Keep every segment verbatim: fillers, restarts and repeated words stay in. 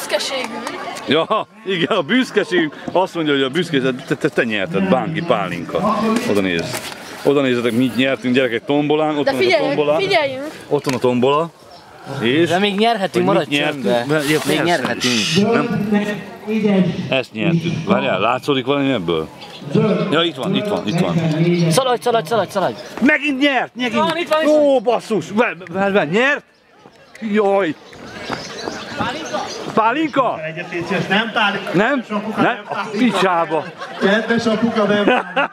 büszkeségünk. Ja, igen, a büszkeségünk. Azt mondja, hogy a büszkeség, te, te, te nyerted, Bánki Pálinka. Oda nézz. Oda nézzetek, mit nyertünk, gyerekek, tombolán. Ott De van a tombola. figyeljünk. Ott van a tombola. És de még nyerhetünk, maradj csöndbe. Ja, még nyerhetünk. Nem? Ezt nyertünk. Várjál, látszódik valami ebből? Ja, itt van, itt van, itt van. Szaladj, szaladj, szaladj, szaladj. Megint nyert, megint. Van, itt van, itt van. Ó, basszus, várj, várj, nyert? Jaj. Pálinka? Pálinka? Nem pálinka. Nem? Nem? A picsába. Kedves apuka, nem pálinka.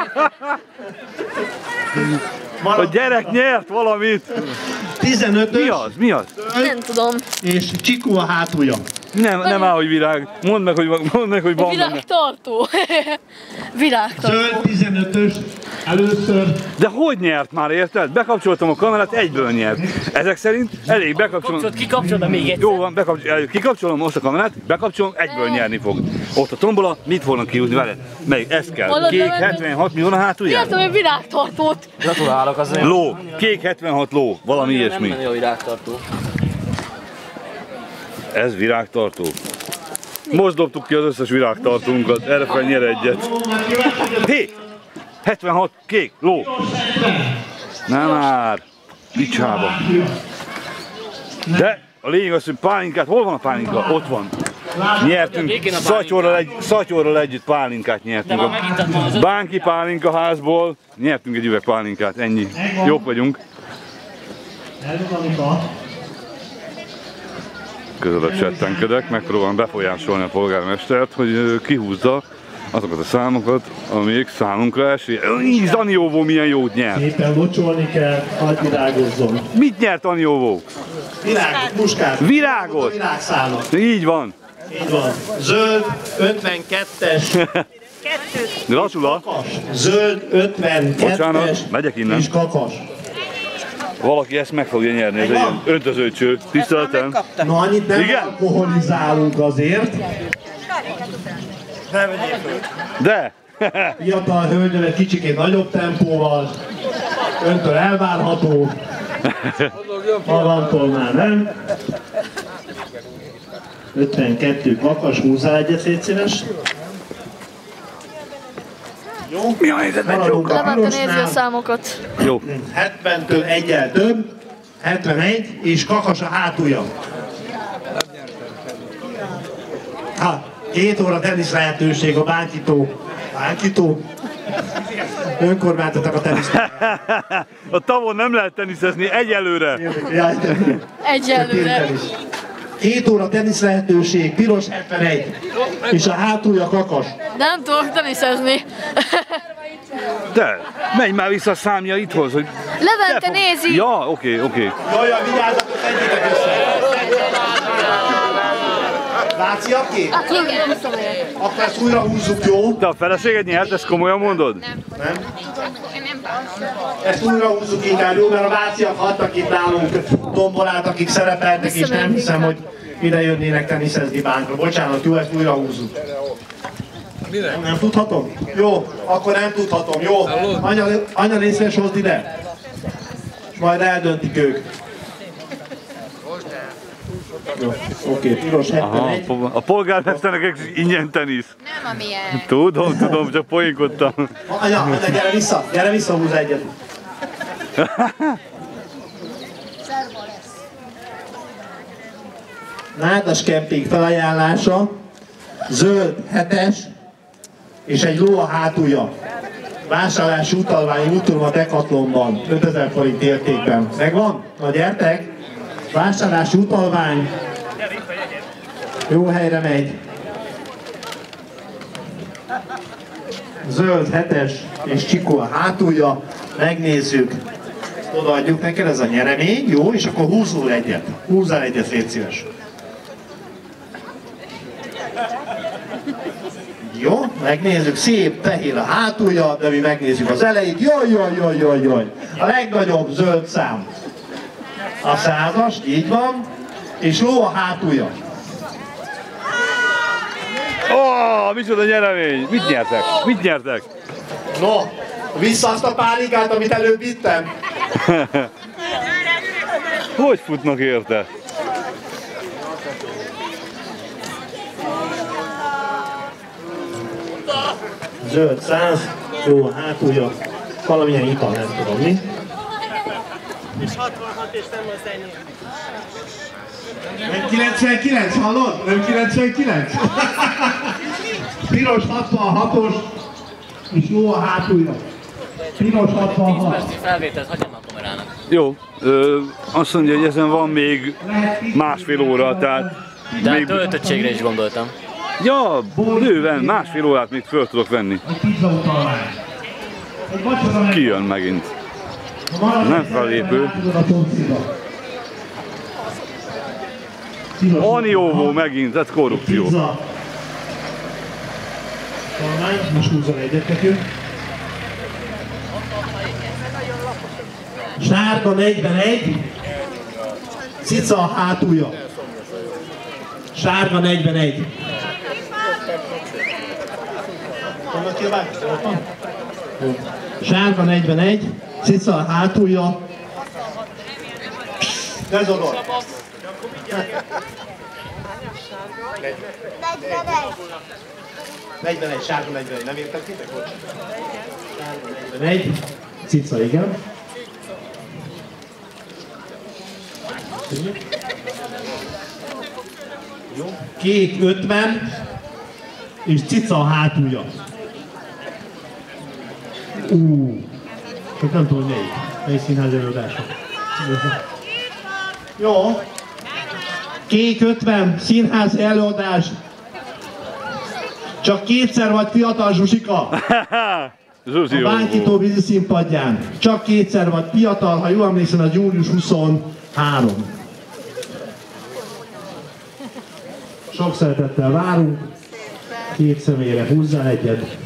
A gyerek nyert valamit. tizenötös. Mi az? Mi az? Nem tudom. És Csikó a hátulja. Nem, nem áll, hogy virág. Mondd meg, hogy, mondd meg, hogy van benne. Virágtartó. Virágtartó. Zöld tizenötös. Először. De hogy nyert már, érted? Bekapcsoltam a kamerát, egyből nyert. Ezek szerint elég bekapcsolom. Kapcsolod, kikapcsolod, de még egyszer. Jó van, bekapcsolom, kikapcsolom most a kamerát, bekapcsolom, egyből nyerni fog. Ott a tombola, mit fognak kihúzni vele? Melyik? Ez kell. Hallod, Kék de- hetvenhat millió a hátulján? Értem, hogy virágtartót. Gratulálok azért. Ló, kék hetvenhat ló, valami ilyesmi. Nem menő a virágtartó. Ez virágtartó. Most dobtuk ki az összes virágtartónkat, erre fel nyer egyet. Hé! hetvenhat kék, ló! Nem már! Picsába! De a lényeg az, hogy pálinkát, hol van a pálinka? Ott van. Nyertünk, szatyorral, egy, szatyorral együtt pálinkát nyertünk. A Bánki Pálinka házból nyertünk egy üveg pálinkát, ennyi. Jók vagyunk. Közelebb csettenkedek, megpróbálom befolyásolni a polgármestert, hogy kihúzza azokat a számokat, amik számunkra esély. Így, Anióvó milyen jót nyert! Éppen locsolni kell, hadd virágozzon. Mit nyert Anióvó? Virágot, muskát. Virágot? Virágszálat. Így van. Így van. Zöld ötvenkettes. Gratula. Kakas. Zöld ötvenkettes. Bocsánat, megyek innen. És kakas. Valaki ezt meg fogja nyerni, ez egy ilyen öntöző cső. Tiszteletem. Na, annyit nem Igen? alkoholizálunk azért. De! Fiatal hölgyön egy kicsikét nagyobb tempóval. Öntől elvárható. Magantól már nem. ötvenkettő kakas, húzzál egyet, légy szíves. Jó? Mi a helyzet? Maradunk a Levente nézi a pirosnál. számokat. Jó. hetventől egyel több. hetvenegy, és kakas a hátulja. Ha, két óra tenisz lehetőség a Bánkitó. Bánkitó? Önkormányzatnak a tenisz. A tavon nem lehet teniszezni egyelőre. Jaj, Egyelőre. Két óra tenisz lehetőség, piros hetvenegy, és a hátulja kakas. Nem tudok teniszezni. De, menj már vissza a számjaidhoz, hogy... Levente nézi. Ja, oké, oké. Jaj, jaj, vigyázzatok, egyétek össze! Látszik ki? Igen. Akkor ezt újra húzzuk, jó? De a feleséged nyert, ezt komolyan mondod? Nem? Ezt újra húzzuk inkább, jó? Mert a váciak hattak itt nálunk tombolát, akik szerepeltek, és nem hiszem, hogy ide jönnének teniszezni bánkra. Bocsánat, jó, ezt újra húzzuk. Nem, nem tudhatom? Jó, akkor nem tudhatom, jó? Anya, anya légy szíves, hozd ide. És majd eldöntik ők. Jó, oké, piros hetvenegy. Aha, a polgármesternek ingyen tenisz. Nem amilyen. Tudom, tudom, csak poénkodtam. Anya, anya, gyere vissza, gyere vissza, húzz egyet. Nádas kemping felajánlása, zöld hetes, és egy ló a hátulja. Vásárlási utalvány úton a Decathlonban, ötezer forint értékben. Megvan? Na gyertek! Vásárlási utalvány. Jó helyre megy. Zöld hetes és Csikó a hátulja. Megnézzük. Odaadjuk neked, ez a nyeremény, jó? És akkor húzzul egyet. Húzzál egyet, légy szíves. Jó, megnézzük, szép fehér a hátulja, de mi megnézzük az elejét. Jaj, jaj, jaj, jaj, jaj. A legnagyobb zöld szám. A százas, így van. És ló a hátulja. Ó, oh, micsoda nyeremény! Mit nyertek? Mit nyertek? No, vissza azt a pálinkát, amit előbb vittem. Hogy futnak érte? Zöld száz, jó, hátulja, valamilyen ital, nem tudom mi. És hatvanhat és nem az enyém. Nem kilencvenkilenc, hallod? Nem kilencvenkilenc? Piros hatvanhatos, és jó a hátulja. Piros hatvanhat. Felvételt hagyjam a kamerának. Jó, ö, azt mondja, hogy ezen van még másfél óra, tehát... De még... töltöttségre is gondoltam. Ja, bőven, másfél órát még föl tudok venni. Kijön megint. Nem felépő. Anióvó megint, ez korrupció. Most huszonegyet nekünk. Sárga negyvenegy, cica a hátulja. Sárga negyvenegy. Sárga negyvenegy, cica a hátulja. Ne zodor! negyvenegy, sárga negyvenegy, nem értem kitek? Sárga negyvenegy, cica, igen. Kék ötven, és cica a hátulja. Ú, csak nem tudom melyik, melyik színház előadása. Jó. Kék ötven, színház előadás. Csak kétszer vagy fiatal, Zsuzsika. Zsuzsi, a Bánkító vízi színpadján. Csak kétszer vagy fiatal, ha jól emlékszem, az július huszonharmadika. Sok szeretettel várunk. Két személyre húzzál egyet.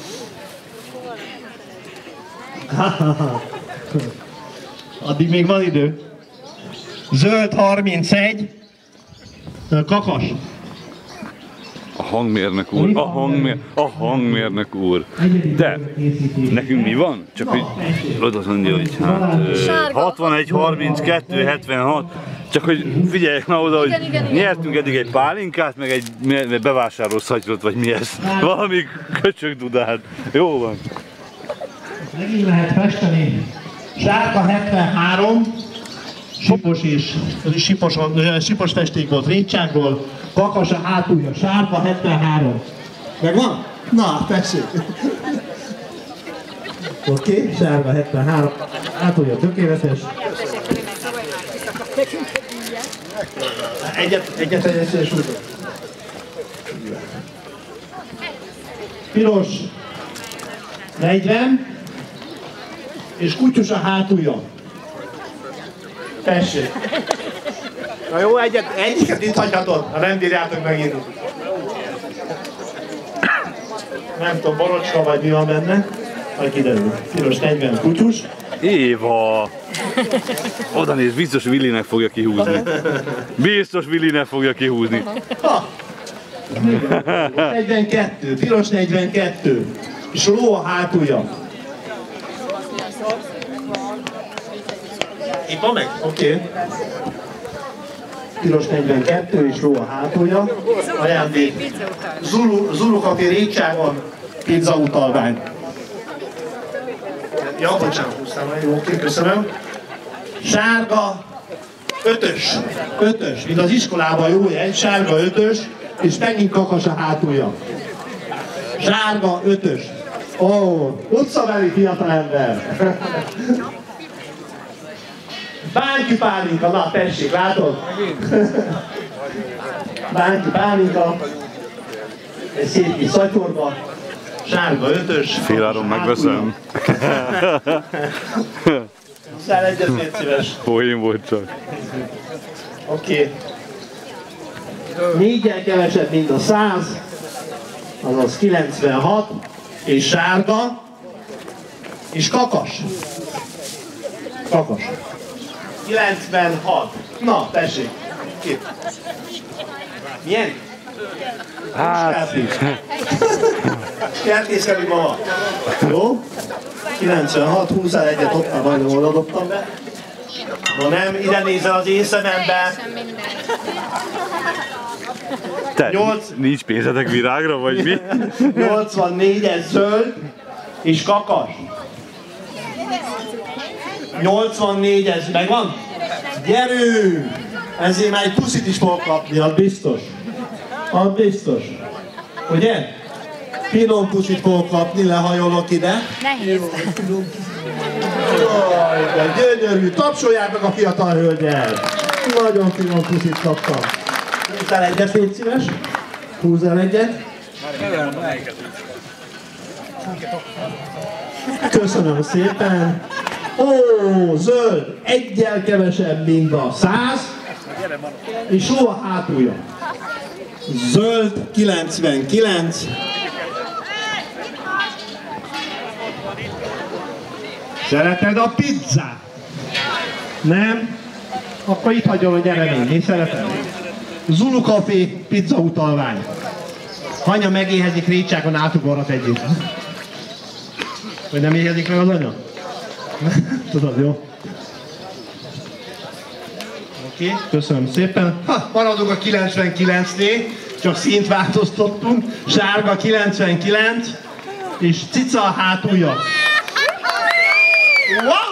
Addig még van idő. Zöld harmincegy. Kakas. A hangmérnök úr, a, hangmér, a hangmérnök úr. De nekünk mi van? Csak hogy oda mondja, hogy hát hatvanegy, harminckettő, hetvenhat. Csak hogy figyeljek már oda, hogy nyertünk eddig egy pálinkát, meg egy bevásárolt szatyrot, vagy mi ez? Valami köcsög dudát. Jó van. Megint lehet festeni. Sárga hetvenhárom. Sipos is, sipos, sipos festék volt Récsákból, Kakas a hátulja, sárga hetvenhárom. Megvan? Na, tessék! Oké, okay, sárga hetvenhárom, hátulja tökéletes. Egyet, egyet, egyet, egyet, Piros negyven, és kutyus a hátulja. Tessék! Na jó, egyet, egyiket itt hagyhatod, ha nem bírjátok megírni. Nem tudom, borocska vagy mi van benne, majd kiderül. Piros negyven kutyus. Éva! Oda néz, biztos Willinek fogja kihúzni. Biztos Willinek fogja kihúzni. Ha. negyvenkettő, piros negyvenkettő. És a ló a hátulja. Itt van meg? Oké. Okay. Piros negyvenkettő és ló a hátulja. Ajándék. Zulu, Zulu Café Récságon pizza utalvány. Ja, bocsánat, húztam el. Jó, oké, köszönöm. Sárga ötös. Ötös. Mint az iskolában jó jegy. Sárga ötös. És megint Kakas a hátulja. Sárga ötös. Ó, oh, utcabeli fiatalember. Bánki pálinka, na tessék, látod? Bánki pálinka. Egy szép kis szatyorba. Sárga ötös. Féláron megveszem. Húszál egyet, légy szíves. Poén volt csak. Oké. Okay. Négyen kevesebb, mint a száz. Azaz kilencvenhat. És sárga. És Kakas. Kakas. kilencvenhat. Na, tessék. Itt. Milyen? Hát... Kertészkedni mama. Jó? kilencvenhat, húszál egyet, ott már majdnem oda dobtam be. Na nem, ide nézel az én szemembe. Te, Nyolc. nincs pénzetek virágra, vagy mi? nyolcvannégyes zöld és kakas. nyolcvannégyes, megvan? Gyerünk! Ezért már egy puszit is fogok kapni, az biztos. Az biztos. Ugye? Finom puszit fogok kapni, lehajolok ide. Nehéz. Jaj, de gyönyörű! Tapsolják meg a fiatal hölgyet! Nagyon finom puszit kaptam. Húzz el egyet, légy szíves. Húzz el egyet. Köszönöm szépen. Ó, zöld, egyel kevesebb, mint a száz, és hol a hátulja? Zöld, kilencvenkilenc. Szereted a pizzát? Nem? Akkor itt hagyom a nyeremény, én szeretem. Zulu Café pizza utalvány. Anya megéhezik récsákon átugorhat együtt. Vagy nem éhezik meg az anya? Tudod, jó? Oké, okay, köszönöm szépen. Ha, maradunk a kilencvenkilencnél, csak színt változtattunk. Sárga kilencvenkilenc, és cica a hátulja. Wow!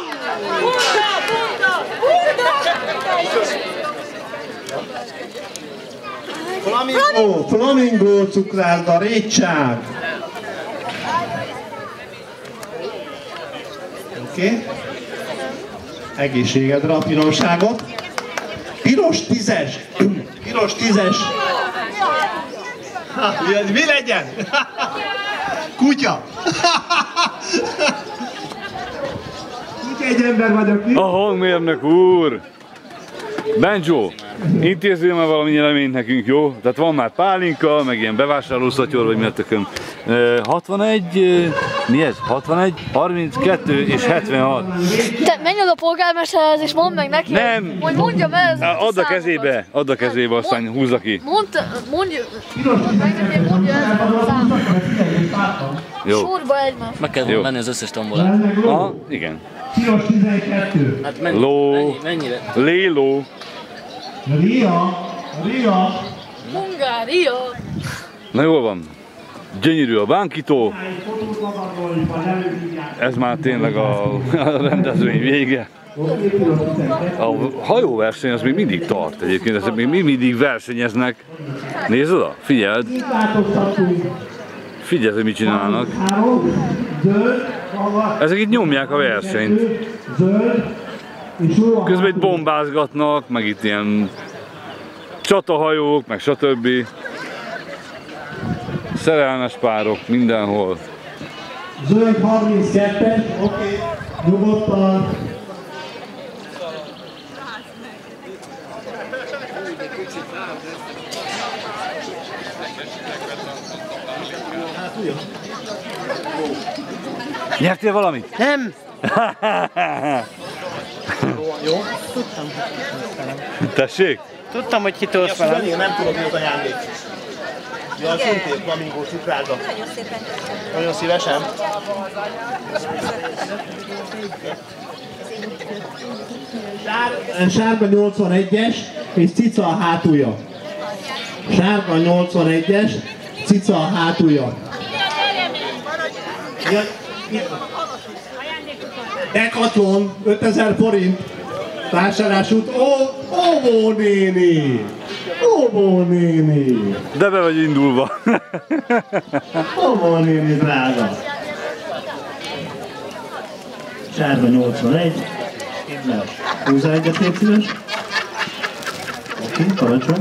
Flamingo, flamingo cukrászda, rétság. Oké. Okay. Egészségedre a pironságot. Piros tízes. Piros tízes. Ha, mi legyen? Kutya. Kutya egy ember vagyok. Mi? A hangmérnök úr! Benjo, intézzél már valami nyeleményt nekünk, jó? Tehát van már pálinka, meg ilyen bevásárlószatyor, vagy mi a tököm. hatvanegy, mi ez? hatvanegy, harminckettő és hetvenhat. Te menj oda a polgármesterhez és mondd meg neki, Nem. hogy mondja be ezeket a Add a kezébe, add a kezébe, aztán húzza ki. Mondd, mondja, mondd meg neki, hogy mondja ezeket a számokat. Jó. Sorba egymás. Meg kell Jó. menni az összes tombolát. Aha, igen. Piros tizenkettő. Hát mennyi, Ló. mennyi, mennyire? Léló. Ria. Ria. Hungária. Na jól van. Gyönyörű a bánkító. Ez már tényleg a rendezvény vége. A hajóverseny az még mindig tart egyébként, ezek még mindig versenyeznek. Nézd oda, figyeld! Figyeld, hogy mit csinálnak. Ezek itt nyomják a versenyt. Közben itt bombázgatnak, meg itt ilyen csatahajók, meg stb. Szerelmes párok mindenhol. Zöld harminckettes, oké, nyugodtan. Nyertél valamit? Nem! Jó? Tessék? Tudtam, hogy kitolsz velem. Én nem tudom, mi az ajándék. Ja, a szintén flamingó cukráda. Nagyon szépen köszönöm. Nagyon szívesen. Sárga nyolcvanegyes és cica a hátulja. Sárga nyolcvanegyes, cica a hátulja. Decathlon, ötezer forint. Vásárlás út. Ó, óvó néni! Óvó néni! De be vagy indulva. Óvó néni drága! Sárga nyolcvanegy. Húzzál egyet, légy szíves. Oké, parancsolj.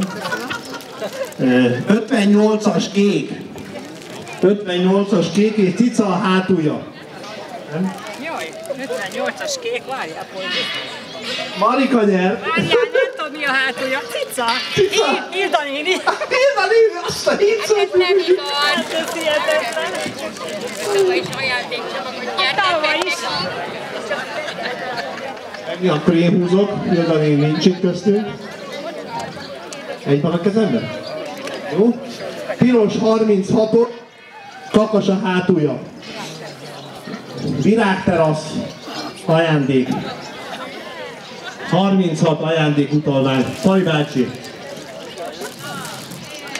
ötvennyolcas kék. ötvennyolcas kék és cica a hátulja. Nem? Jaj, ötvennyolcas kék, várjál, hogy... Marika nyer. Várjál, nem tudom mi a hátulja. Cica! Cica! Hilda néni! Hilda néni, azt a hídszót! Ez nem igaz! Ez hihetetlen! Tava is ajándékcsomagot nyert. Tava is! Mi, akkor én húzok, Hilda néni nincs itt köztünk. Egy van a kezemben? Jó? Piros harminchatos, kakas a hátulja. Virágterasz, ajándék. harminchat ajándék utalvány. Faj bácsi.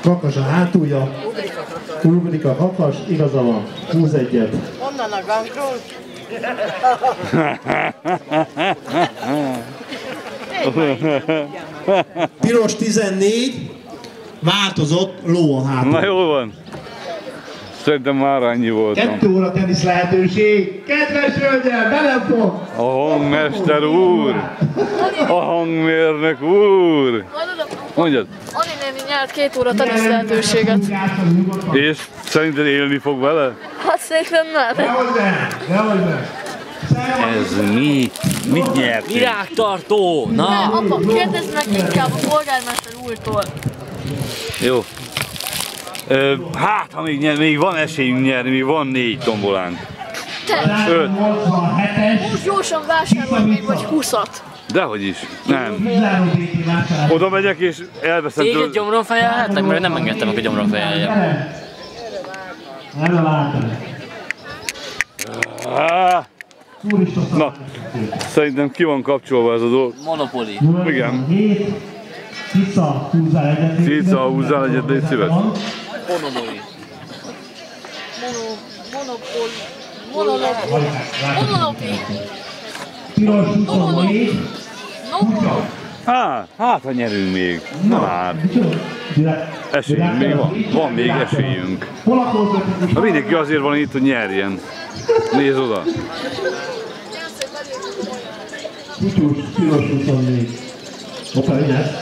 Kakas a hátulja, ugrik a kakas, igaza van, húz egyet. Onnan a gangról. Piros tizennégy, változott, ló a hátul. Na jól van. Szerintem már annyi voltam. Kettő óra tenisz lehetőség. Kedves hölgyel, belem fog! A hangmester úr! A hangmérnök úr! Mondjad! Ani néni nyert két óra tenisz lehetőséget. És szerinted élni fog vele? Hát szerintem nem. Nehogy be, nehogy be. Ez mi? Mit nyertünk? Virágtartó! Ne, Na! apa, kérdezd meg inkább a polgármester úrtól. Jó. Ö, hát, ha még, nyer, még van esélyünk nyerni, még van négy tombolánk. Te, Öt. most gyorsan vásárolj még vagy húszat. Dehogy is. Nem. Oda megyek és elveszem Téged tőle. gyomron fejelhetnek? Mert nem engedtem, hogy gyomron fejeljem. Erre látom. Ah. Na, szerintem ki van kapcsolva ez a dolog. Monopoly. Igen. Cica, húzzál egyet. Cica, húzzál egyet, légy szíves. Monopoly. Monopol. Monolopi. Monolopi. Piros huszonnégy. Hát, hát ha nyerünk még. Na hát. Esélyünk még van. Van még esélyünk. Ha mindenki azért van itt, hogy nyerjen. Nézd oda. Kutyus, piros huszonnégy. Hoppá, mindjárt.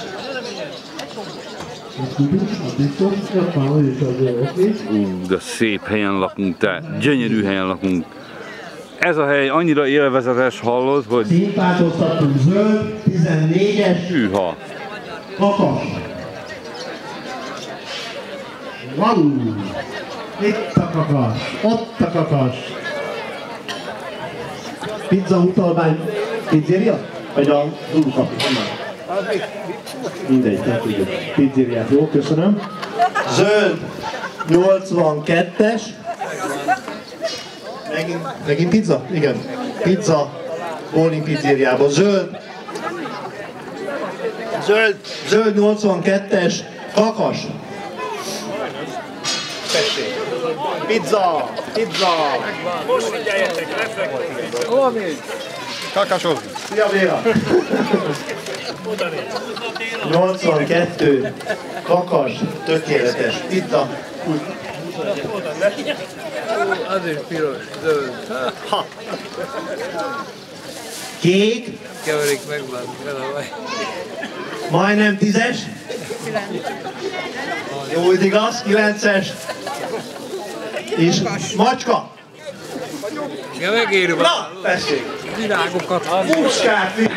Ú, de szép helyen lakunk, te. Gyönyörű helyen lakunk. Ez a hely annyira élvezetes, hallod, hogy... Színváltoztattunk, zöld, tizennégyes, hűha. kakas. Valú. Itt a kakas, ott a kakas. Pizza utalvány, pizzeria? Vagy a Dudukapi? Mindegy, nem tudjuk. Pizzériát, jó, köszönöm. Zöld, nyolcvankettes. Megint, megint pizza? Igen. Pizza, bowling pizzériában. Zöld. Zöld. Zöld nyolcvankettes. Kakas. Tessék. Pizza. Pizza. Most figyeljetek, reflektálj. Hol még? Kakasod. Szia Béla. nyolcvankettő. Kakas. Tökéletes. Pizza. Azért piros, zöld. Ha. Kék. Keverik meg már, vele vagy. Majdnem tízes. Jó, igaz, kilences. És macska. Igen, megéri van. Na, tessék. Virágokat. Puskátli.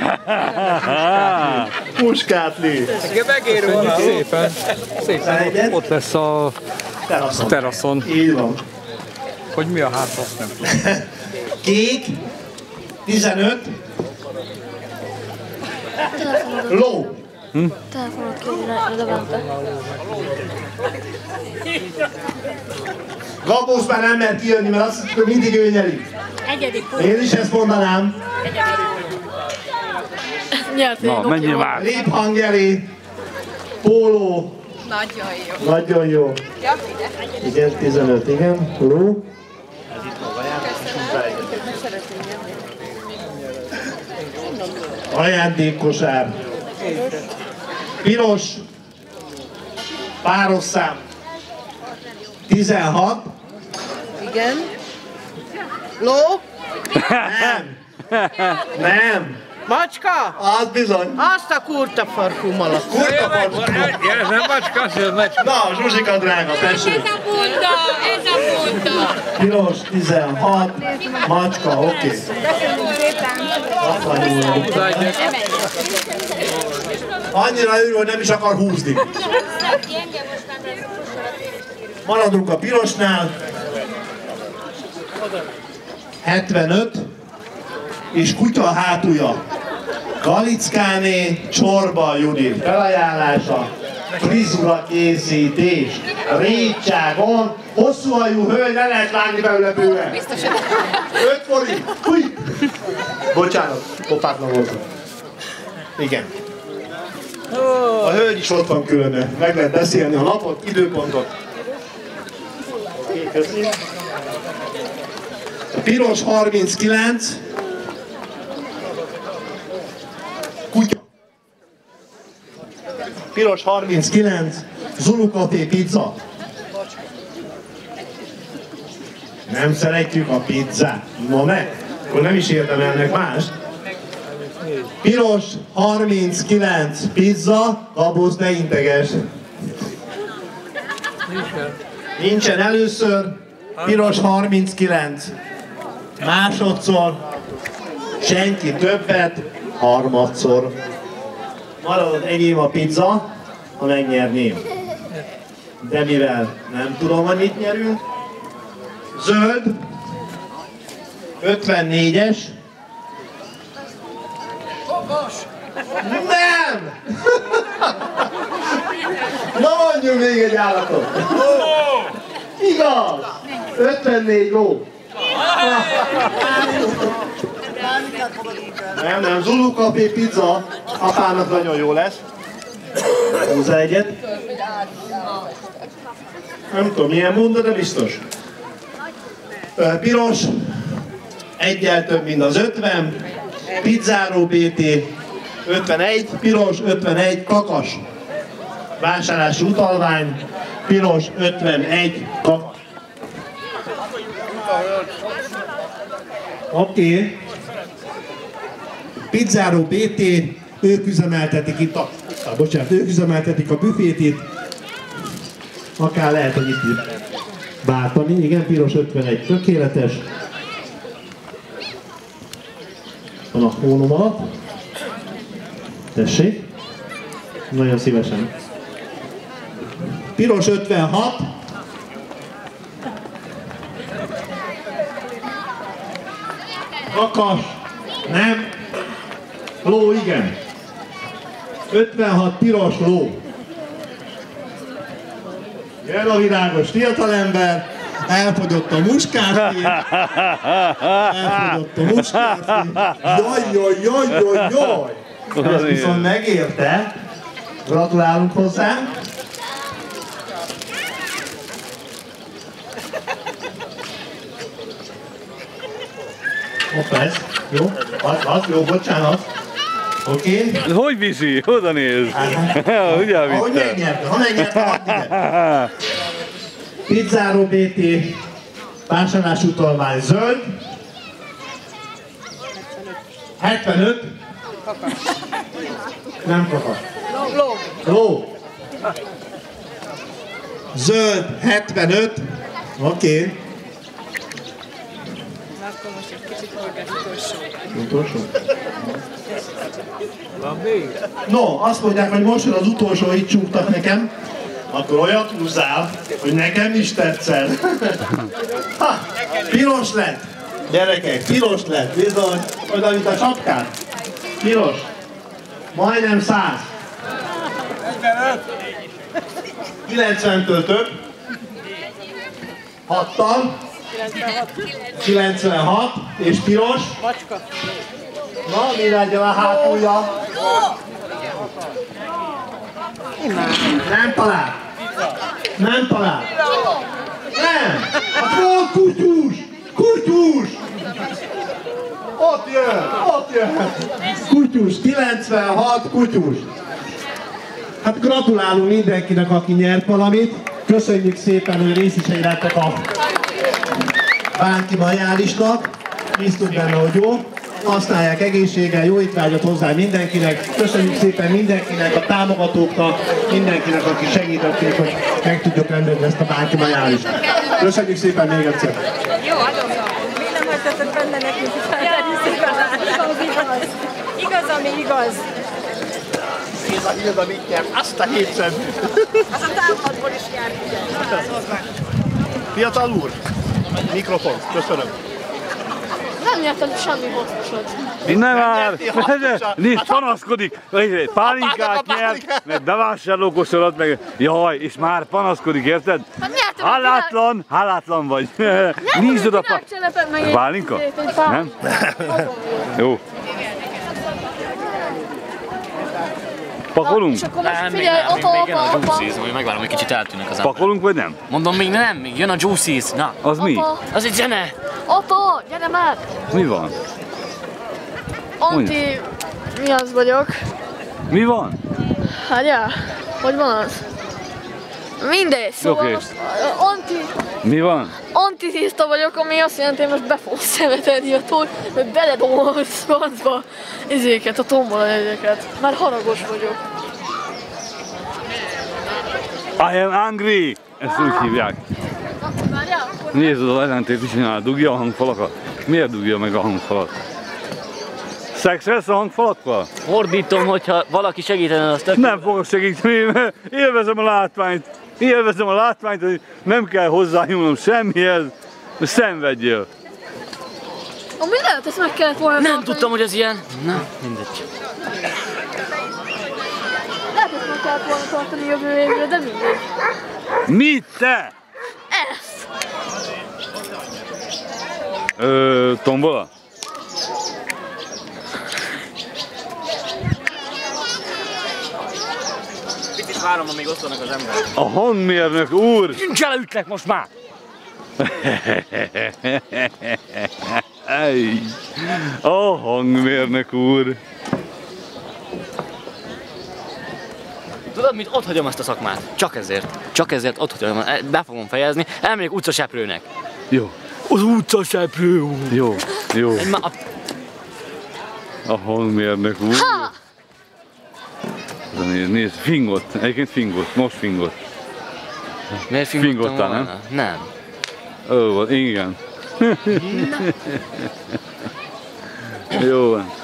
Puskátli. Igen, megéri van. Szépen. Szépen ott, ott lesz a Teraszon. teraszon. Így van. Hogy mi a ház, azt nem tudom. Kék. tizenöt. Ló. Telefonot kérni Levente. Gabósz már nem mert kijönni, mert azt hiszem, mindig ő nyeri. Egyedik Én is ezt mondanám. Nyert Na, menjél már! Léphang elé. Póló. Nagyon jó. Nagyon jó. Igen, tizenöt, igen. Ló. Ajándékkosár. Piros. Páros szám. tizenhat. Igen. Ló. Nem. Nem. Macska. Az bizony. Azt a kurta farkú malac. Kurta farkú. Ez nem macska, ez macska. Na, Zsuzsika drága, tessék. Ez a bunda, ez a bunda. Piros, tizenhat. Macska, oké. Okay. Annyira örül, hogy nem is akar húzni. Maradunk a pirosnál. hetvenöt. És kutya a hátulja. Galickáné, Csorba Judit felajánlása, frizura készítés, rétságon, hosszú hajú hölgy, ne lehet vágni belőle bőven. öt forint. Fúj! Bocsánat, kopátlan voltam. Igen. A hölgy is ott van különben. Meg lehet beszélni a napot, időpontot. Köszönjük. A piros harminckilenc. Kutya. Piros harminckilenc. Zulu Café pizza. Nem szeretjük a pizzát. No ne, akkor nem is érdemelnek mást. Piros harminckilenc pizza, Gabusz, ne integes. Nincsen először. Piros harminckilenc. Másodszor. Senki többet. Harmadszor. Maradott enyém a pizza, ha megnyerném. De mivel nem tudom, hogy mit nyerünk. Zöld. ötvennégyes. Nem! Na mondjunk még egy állatot! Igaz! ötvennégy ló! Nem, nem, Zulu Café pizza apának nagyon jó lesz. Húzzá egyet. Nem tudom milyen monda, de biztos. Piros, egyel több, mint az ötven. Pizzáró bé té, ötvenegy, piros, ötvenegy, kakas. Vásárlási utalvány, piros, ötvenegy, kakas. Oké. Okay. Pizzáró bé té, ők üzemeltetik itt a... Ah, bocsánat, ők üzemeltetik a büfét itt. Akár lehet, hogy itt váltani. Igen, piros ötvenegy, tökéletes. Van a hónom alatt. Tessék. Nagyon szívesen. Piros ötvenhat. Kakas. Nem. Ló, igen. ötvenhat piros ló. Jön a virágos fiatalember. Elfogyott a muskátfé. Elfogyott a muskátfé. Jaj, jaj, jaj, jaj, jaj. Ezt viszont megérte. Gratulálunk hozzá. Hoppá, ez. Jó, az, az, jó, bocsánat. Oké. Okay. Hogy viszi? Oda néz. Ugye ahogy megnyerte, ha megnyerte, hadd ide. Pizzáró bé té, vásárlási utalvány zöld. hetvenöt. Nem kakas. Ló. Ló. Zöld, hetvenöt. Oké. Okay. Akkor most egy kicsit hallgass utolsó. Utolsó? No, azt mondják, hogy most az utolsó itt csúgtak nekem, akkor olyat húzzál, hogy nekem is tetszel. Ha, piros lett. Gyerekek, piros lett, bizony. Oda, mint a sapkát. Piros. Majdnem száz. kilencventől több. hattal. kilencvenhat és piros. Macska. Na, mi legyen a hátulja? Nem talál. Nem talál. Nem. A troll kutyus. Kutyus. Ott jön. Ott jön. Kutyus. kilencvenhat kutyus. Hát gratulálunk mindenkinek, aki nyert valamit. Köszönjük szépen, hogy részesei lettek a Bánki Majálisnak. Biztos benne, hogy jó. Használják egészséggel, jó étvágyat hozzá mindenkinek. Köszönjük szépen mindenkinek, a támogatóknak, mindenkinek, aki segítették, hogy meg tudjuk rendezni ezt a Bánki Majálist. Köszönjük szépen még egyszer. Jó, adom. Miért nem hagytatok benne nekünk, hogy feltenni szépen igaz. Igaz, ami igaz. Ez a híd, amit nyert, azt a hétszer. Az a támadból is járt. Fiatal úr, mikrofon, köszönöm. Nem nyertem semmi hasznosat. Innen már! Nincs, panaszkodik! Pálinkát nyert, meg bevásárlókosorat, meg jaj, és már panaszkodik, érted? Hálátlan, hálátlan vagy. Nincs oda a pálinka? Nem? Jó. Pakolunk? És akkor most Nem, még figyelj, nem, még, apa, még jön apa, a apa. Juicy's, hogy megvárom, hogy kicsit eltűnnek az emberek. Pakolunk vagy nem? Mondom, még nem, még jön a Juicy's. Na, Az mi? Apa, az egy zene. apa, gyere már! Mi van? Anti... Mi az vagyok? Mi van? Hát ja, hogy van az? Mindegy, szóval Oké. most uh, anti... Mi van? Antitiszta vagyok, ami azt jelenti, hogy most be fogok szemetelni a tól, hogy beledom a francba ezeket, a tombola ezeket. Már haragos vagyok. I am angry! Ezt úgy hívják. Várjál? Nézd, az ellentét is csinál, dugja a hangfalakat. Miért dugja meg a hangfalat? Szex lesz a hangfalakkal? Fordítom, hogyha valaki segítene, azt tök... Nem fogok segíteni, mert élvezem a látványt. Élvezem a látványt, hogy nem kell hozzányúlnom semmihez, hogy szenvedjél. Ami lehet, ezt meg kellett volna Nem tartani. tudtam, hogy ez ilyen. Na, mindegy. Lehet, ezt meg kellett volna tartani jövő évre, de mindegy. Mit te? Ezt! Ö, tombola? Picit várom, amíg osztanak az emberek. A hangmérnök úr! Cseleütlek most már! Ej, a hangmérnök úr! Tudod mit? Ott hagyom ezt a szakmát. Csak ezért. Csak ezért ott hagyom. Be fogom fejezni. Elmegyek utcaseprőnek. Jó, Az utcaseprő úr. jó, jó. Egy ma- a... A hangmérnök úr. Ha! Nézd, nézd, fingott. Egyébként fingott, most fingott. Miért fingottam Fingottál, volna? Nem. Ó, igen. Jó van.